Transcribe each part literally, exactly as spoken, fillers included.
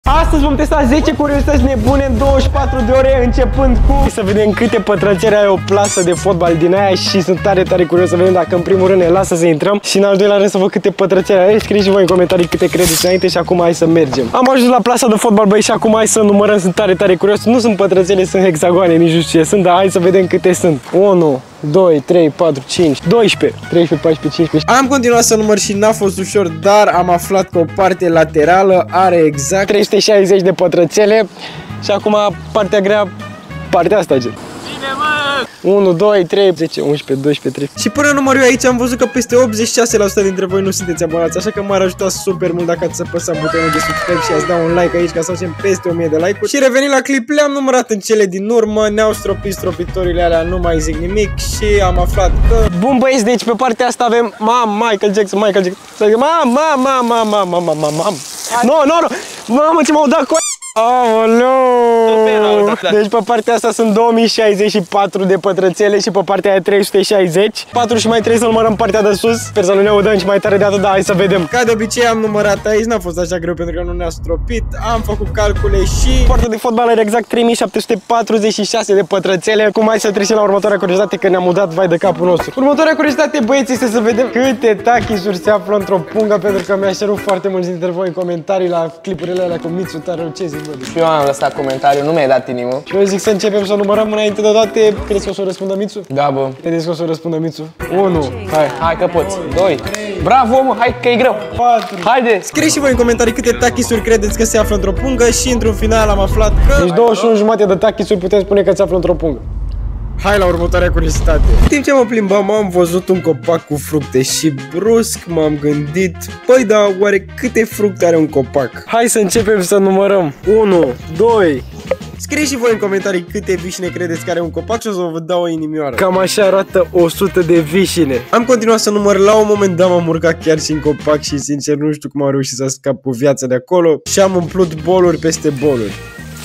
Astăzi vom testa zece curiozități nebune în douăzeci și patru de ore, începând cu... Să vedem câte pătrățele are o plasă de fotbal din aia și sunt tare, tare curios să vedem dacă în primul rând ne lasă să intrăm și în al doilea rând să văd câte pătrățele are. Scrieți și voi în comentarii câte credeți înainte și acum hai să mergem. Am ajuns la plasa de fotbal, băi, și acum hai să numărăm, sunt tare, tare curios. Nu sunt pătrățele, sunt hexagoane, nici nu știu ce sunt, dar hai să vedem câte sunt. unu, doi, trei, patru, cinci, doisprezece, treisprezece, paisprezece, cincisprezece. Am continuat să număr și n-a fost ușor, dar am aflat că o parte laterală are exact trei sute șaizeci de pătrățele și acum partea grea, partea asta, gen. unu, doi, trei, zece, unsprezece, doisprezece, treisprezece. Și până număr eu aici am văzut că peste optzeci și șase la sută dintre voi nu sunteți abonați, așa că m-ar ajuta super mult dacă ați apăsat butonul de subscribe și ați da un like aici ca să facem peste o mie de like-uri. Și revenind la clip, le-am numărat în cele din urmă, ne-au stropit stropitorile alea, nu mai zic nimic și am aflat că... Bun, băieți, deci pe partea asta avem mam, Michael Jackson, Michael Jackson, mam, mam, mam, mam, mam, mam, mam, mam, mam. Nu, nu, nu, mamă, ce m-au dat cu... Aoleu! Deci pe partea asta sunt două mii șaizeci și patru de pătrățele și pe partea aia trei sute șaizeci. patru și mai trebuie să numărăm partea de sus. Sper să nu ne audăm și mai tare de atât, dar hai să vedem. Ca de obicei am numărat aici, n-a fost așa greu pentru că nu ne-a stropit. Am făcut calcule și... Poarta de fotbal are exact trei mii șapte sute patruzeci și șase de pătrățele. Cum hai să trecem la următoarea curiozitate, că ne-am udat vai de capul nostru. Următoarea curiozitate, băieți, este să vedem câte tachisuri se află într-o pungă, pentru că mi-a cerut foarte mulți dintre voi în comentarii la clipurile alea cu Mitsu Taro, ce zic, bă? Și eu am lăsat comentariu, nu mi-ai dat inimă. Și eu zic să începem să numărăm înainte de toate. Credeți că o să răspundă Mitsu? Da, bă. Credeți că o să răspundă Mitsu? unu, hai. Hai că poți. doi. Bravo, mă, hai că e greu. patru. Haide. Scrieți și voi în comentarii câte tachisuri credeți că se află într-o pungă și într-un final am aflat că... Deci douăzeci și unu jumate de tachisuri putem spune că se află într-o pungă. Hai la următoarea curiozitate. În timp ce mă plimbam, am văzut un copac cu fructe și brusc m-am gândit, păi da, oare câte fructe are un copac? Hai să începem să numărăm. unu, doi. Scrieți și voi în comentarii câte vișine credeți că are un copac și o să vă dau o inimioară. Cam așa arată o sută de vișine. Am continuat să număr, la un moment dat m-am urcat chiar și în copac și sincer nu știu cum am reușit să scap cu viața de acolo și am umplut boluri peste boluri.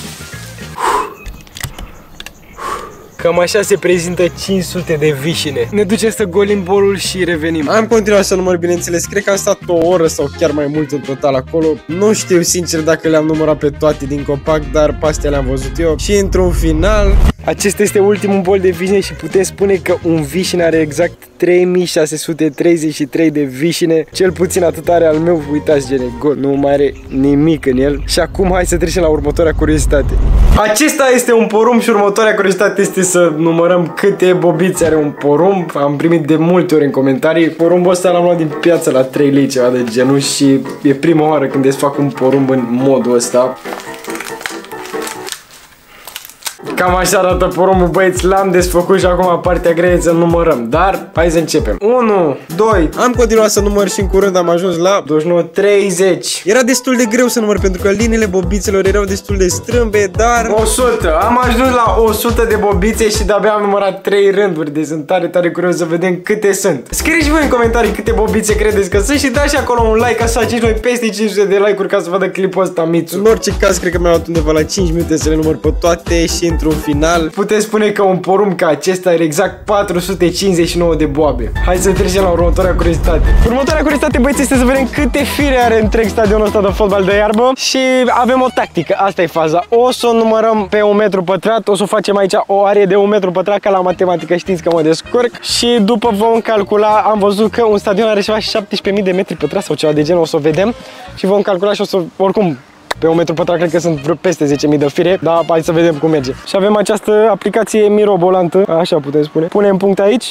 Cam așa se prezintă cinci sute de vișine. Ne ducem să golim bolul și revenim. Am continuat să număr, bineînțeles, cred că am stat o oră sau chiar mai mult în total acolo. Nu știu sincer dacă le-am numărat pe toate din copac, dar pe astea le-am văzut eu. Și într-un final... Acesta este ultimul bol de vișine și putem spune că un vișine are exact trei mii șase sute treizeci și trei de vișine. Cel puțin atât are al meu, uitați, gene, gol, nu mai are nimic în el. Și acum hai să trecem la următoarea curiozitate. Acesta este un porumb și următoarea curiozitate este să numărăm câte bobițe are un porumb. Am primit de multe ori în comentarii. Porumbul ăsta l-am luat din piață la trei lei, ceva de genul, și e prima oară când desfac un porumb în modul ăsta. Cam așa arată porumbul, băieți, l-am desfăcut și acum partea grea e să numărăm. Dar hai să începem. unu, doi. Am continuat să număr și în curând am ajuns la douăzeci și nouă, treizeci. Era destul de greu să număr pentru că liniile bobițelor erau destul de strâmbe, dar... o sută. Am ajuns la o sută de bobițe și de-abia am numărat trei rânduri. Deci sunt tare, tare curios să vedem câte sunt. Scrieți voi în comentarii câte bobițe credeți că sunt și dați și acolo un like ca să faceți noi peste cinci sute de like-uri ca să vadă clipul ăsta, Mitsu. În orice caz, cred că mi-a luat undeva la cinci minute să le număr pe toate și într-un final putem spune că un porumb ca acesta are exact patru sute cincizeci și nouă de boabe. Hai să trecem la următoarea curiozitate. Următoarea curiozitate, băieți, este să vedem câte fire are întreg stadionul ăsta de fotbal de iarbă. Și avem o tactică, asta e faza. O să o numărăm pe un metru pătrat, o să o facem aici o arie de un metru pătrat, ca la matematică știți că mă descurc. Și după vom calcula, am văzut că un stadion are ceva șaptesprezece mii de metri pătrați sau ceva de genul, o să o vedem. Și vom calcula și o să, oricum, pe un metru pătrat cred că sunt vreo peste zece mii de fire, dar hai să vedem cum merge. Și avem această aplicație mirobolantă, așa putem spune. Punem punct aici.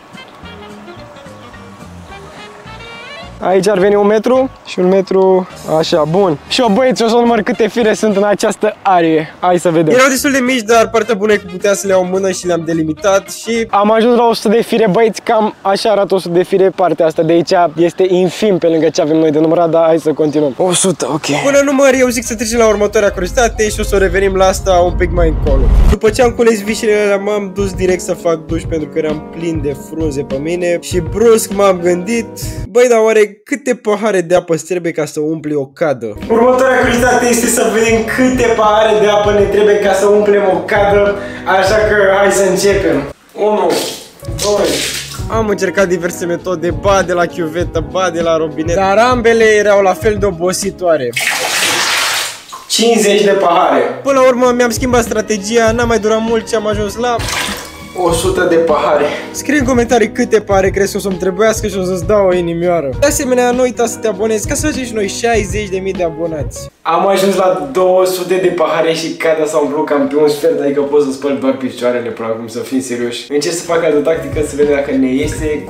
Aici ar veni un metru și un metru, așa, bun. Și eu, băieți, o să număr câte fire sunt în această arie. Hai să vedem. Erau destul de mici, dar partea bună e că putea să le iau în mână și le-am delimitat și... Am ajuns la o sută de fire, băieți, cam așa arată o sută de fire. Partea asta de aici este infim pe lângă ce avem noi de numărat, dar hai să continuăm. o sută, ok. Până număr, eu zic să trecem la următoarea curiozitate și o să revenim la asta un pic mai încolo. După ce am cules vișinele, m-am dus direct să fac duș pentru că eram plin de frunze pe mine și brusc m-am gândit, băi, dar oare câte pahare de apă trebuie ca să umpli o cadă? Următoarea curiozitate este să vedem câte pahare de apă ne trebuie ca să umplem o cadă, așa că hai să începem. unu, doi. Am încercat diverse metode, ba de la chiuvetă, ba de la robinet, dar ambele erau la fel de obositoare. cincizeci de pahare. Până la urmă mi-am schimbat strategia, n-a mai durat mult și am ajuns la o sută de pahare. Scrie în comentarii câte pahare crezi că o să-mi trebuiască și o să-ți dau o inimioară. De asemenea, nu uita să te abonezi ca să facem și noi șaizeci de mii de abonați. Am ajuns la două sute de pahare și cada s-a umplut cam pe un sfert, adică pot să spăl doar picioarele, până acum, să fim serioși. Încerc să fac altă tactică, să vedem dacă ne iese.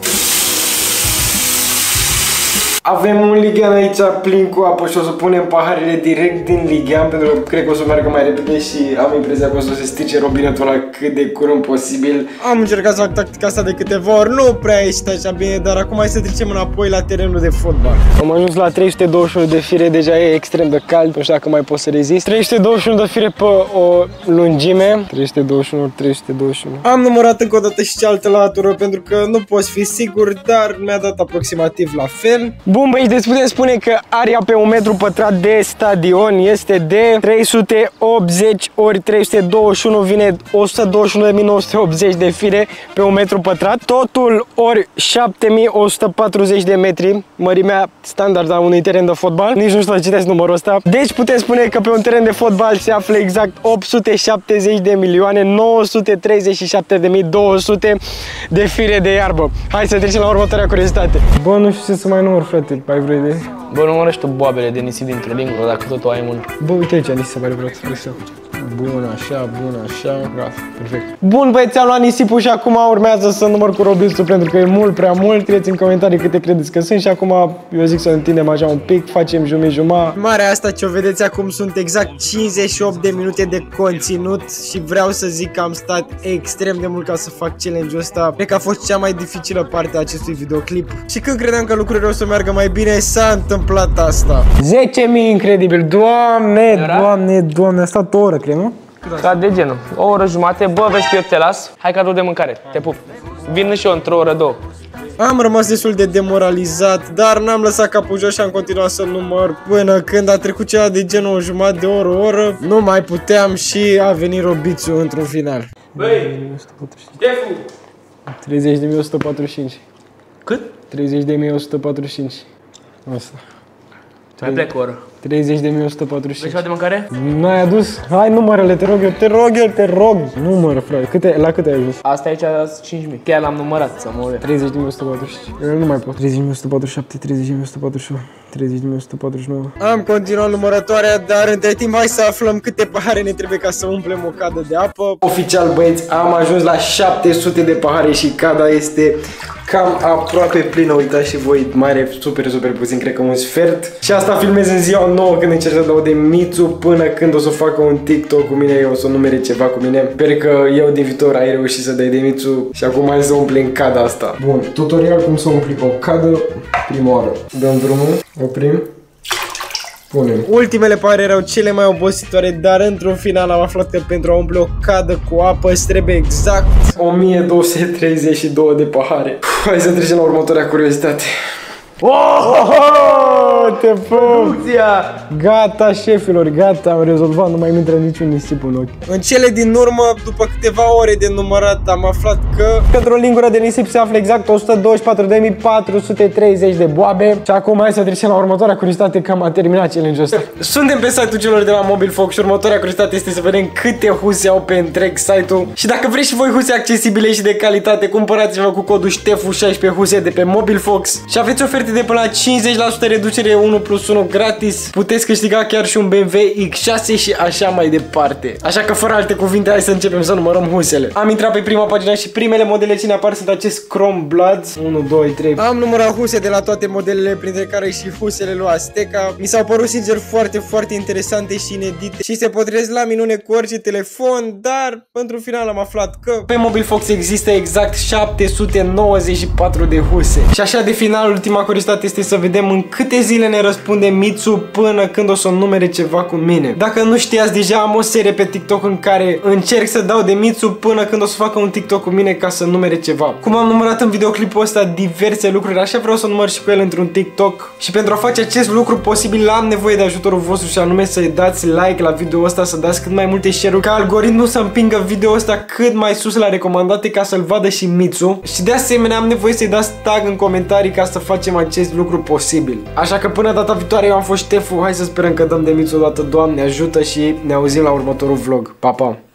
Avem un lighean aici plin cu apă și o să punem paharele direct din lighean, pentru că cred că o să meargă mai repede și am impresia că o să se strice robinetul ăla cât de curând posibil. Am încercat să fac tactica asta de câteva ori, nu prea a ieșit așa bine, dar acum hai să trecem înapoi la terenul de fotbal. Am ajuns la trei sute douăzeci și unu de fire, deja e extrem de cald, nu știu dacă mai pot să rezist. trei sute douăzeci și unu de fire pe o lungime, trei sute douăzeci și unu, trei sute douăzeci și unu. Am numărat încă o dată și cealaltă latură pentru că nu poți fi sigur, dar mi-a dat aproximativ la fel. Bun băieți, deci putem spune că area pe un metru pătrat de stadion este de trei sute optzeci ori trei sute douăzeci și unu, vine o sută douăzeci și unu de mii nouă sute optzeci de fire pe un metru pătrat. Totul ori șapte mii o sută patruzeci de metri, mărimea standard a unui teren de fotbal. Nici nu știu să citesc numărul ăsta. Deci putem spune că pe un teren de fotbal se află exact opt sute șaptezeci de milioane nouă sute treizeci și șapte de mii două sute de fire de iarbă. Hai să trecem la următoarea curiozitate. Bă, nu știu ce să mai număr, frate. Ai vreo idee? Bă, numărăși tu boabele de nisip dintr-o lingură, dacă tot o ai în mână. Bă, uite aici, nisip, pare vreau să bun, așa, bun, așa, gata, perfect. Bun, băieți, am luat nisipul și acum urmează să număr cu robilțul, pentru că e mult prea mult. Scrieți în comentarii câte credeți că sunt și acum eu zic să întindem așa un pic, facem jumătate-jumătate. Marea asta ce o vedeți acum sunt exact cincizeci și opt de minute de conținut și vreau să zic că am stat extrem de mult ca să fac challenge-ul ăsta. Cred că a fost cea mai dificilă parte a acestui videoclip. Și când credeam că lucrurile o să meargă mai bine, s-a întâmplat asta. zece mii, incredibil, doamne, doamne, doamne, a stat o oră, cred, nu? Da, de genul. O oră jumate, bă, vezi că eu te las, hai cadou de mâncare, te pup. Vin și eu într-o oră, două. Am rămas destul de demoralizat, dar n-am lăsat capul jos și am continuat să număr până când a trecut ceva de genul o jumătate de oră, o oră. Nu mai puteam și a venit robițul într-un final. Băi, Ștefu! treizeci de mii o sută patruzeci și cinci. Cât? treizeci de mii o sută patruzeci și cinci. Asta. Mai plec o oră. treizeci de mii o sută patruzeci și cinci. Vrei ceva de mâncare? N-ai adus? Hai, numărele, te rog eu, te rog eu, te rog. Numără, frate. Câte, la câte ai ajuns? Asta aici a cinci mii. Chiar l-am numărat să mă uit. treizeci de mii o sută patruzeci și cinci. Eu nu mai pot. treizeci de mii o sută patruzeci și șapte, treizeci de mii o sută patruzeci și opt, treizeci de mii o sută patruzeci și nouă. Am continuat numărătoarea, dar între timp hai să aflăm câte pahare ne trebuie ca să umplem o cadă de apă. Oficial, băieți, am ajuns la șapte sute de pahare și cada este cam aproape plină. Uitați și voi, mai are super, super puțin, cred că un sfert. Și asta filmez în ziua nouă când încerc să dau de Mitsu, până când o să facă un TikTok cu mine, o să numere ceva cu mine. Sper că eu din viitor ai reușit să dai de Mitsu și acum hai să umplem cada asta. Bun, tutorial cum să umpli o cadă prima oară. Dăm drumul, oprim. Punem. Ultimele pahare erau cele mai obositoare, dar într-un final am aflat că pentru a umple o cadă cu apă îți trebuie exact o mie două sute treizeci și doi de pahare. Uf, hai să trecem la următoarea curiozitate. Oh, te pup! Gata, șefilor, gata, am rezolvat, nu mai mi intră niciun nisip în ochi. În cele din urmă, după câteva ore de numărat, am aflat că într-o lingură de nisip se află exact o sută douăzeci și patru de mii patru sute treizeci de boabe. Și acum hai să trecem la următoarea curiozitate, că am terminat challenge-ul ăsta. Suntem pe site-ul celor de la Mobilfox și următoarea curiozitate este să vedem câte huse au pe întreg site-ul. Și dacă vreți și voi huse accesibile și de calitate, cumpărați-vă cu codul Ștefu șaisprezece huse de pe Mobilfox și aveți oferte de până la cincizeci la sută reducere, unu plus unu gratis. Puteți câștiga chiar și un B M W X șase și așa mai departe. Așa că fără alte cuvinte, hai să începem să numărăm husele. Am intrat pe prima pagină și primele modele ce ne apar sunt acest Chrome Bloods unu, doi, trei. Am numărat huse de la toate modelele, printre care și husele lui Azteca. Mi s-au părut sincer foarte, foarte interesante și inedite și se potrivesc la minune cu orice telefon, dar într-un final am aflat că pe Mobilfox există exact șapte sute nouăzeci și patru de huse. Și așa de final, ultima curiozitate este să vedem în câte zile ne răspunde Mitsu până când o să numere ceva cu mine. Dacă nu știați, deja am o serie pe TikTok în care încerc să dau de Mitsu până când o să facă un TikTok cu mine ca să numere ceva. Cum am numărat în videoclipul ăsta diverse lucruri, așa vreau să număr și cu el într-un TikTok. Și pentru a face acest lucru posibil am nevoie de ajutorul vostru și anume să dați like la video ăsta, să dați cât mai multe share-uri, ca algoritmul să împingă video ăsta cât mai sus la recomandate ca să-l vadă și Mitsu. Și de asemenea am nevoie să-i dați tag în comentarii ca să facem acest lucru posibil. Așa că până data viitoare, eu am fost Ștefu. Hai să sperăm că dăm demnitsul o dată, Doamne ajută, și ne auzim la următorul vlog. Pa, pa!